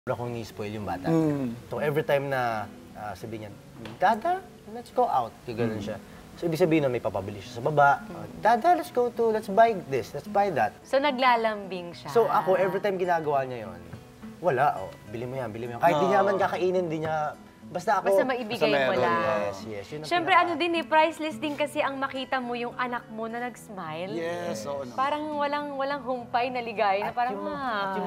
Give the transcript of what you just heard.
Akong ni-spoil yung bata. So every time na sabi niya, Dada, let's go out. Gano'n siya. So ibig sabihin na may papabili siya sa baba. Dada, let's buy this, let's buy that. So naglalambing siya. So ako, every time ginagawa niya yon, wala, bili mo yan, bili mo yan. Kahit di niya man kakainin, di niya, basta ako. Basta maibigay mo lang. Yes, yun ang Siyempre, ano din priceless din kasi ang makita mo yung anak mo na nag-smile. Yes, oo naman. Parang walang humpay na ligaya. Na parang,